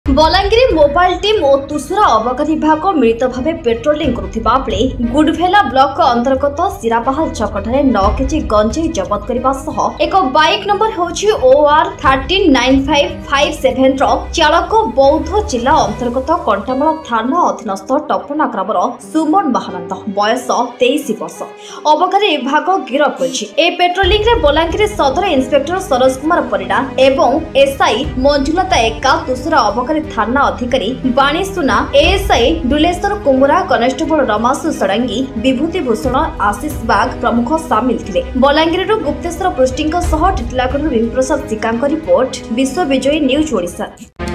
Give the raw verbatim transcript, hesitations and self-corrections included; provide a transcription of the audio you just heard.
Balangir mobile team और तुसुरा अबकारी विभाग मिलित भाव पेट्रोलिंग करुवा बेले गुडभेला ब्लॉक अंतर्गत सिराबाहाल छकठारे नौ केजी गंजेई जबत करने एक बाइक नंबर होची O R thirteen nine five five seven चालक बौद्ध जिला अंतर्गत कंटामाल थाना अधीनस्थ टपना ग्रामर सुमन महानंद बयस तेईस वर्ष अबकारी विभाग गिरफ कर पेट्रोलिंग रे बलांगीर सदर इन्स्पेक्टर सरोज कुमार परिडा एवं एसआई मंजुलता एका तुसुरा अबकारी थाना अधिकारी बाणी सुना एएसआई डुलेश्वर कुमुरा कनेस्टेबल रमासु षडंगी विभूति भूषण आशीष बाग प्रमुख सामिल थे। बलांगीर गुप्तेश्वर पृष्टि टिटलागढ़ विप्रसाद सिका रिपोर्ट विश्व विजयी न्यूज ओडिशा।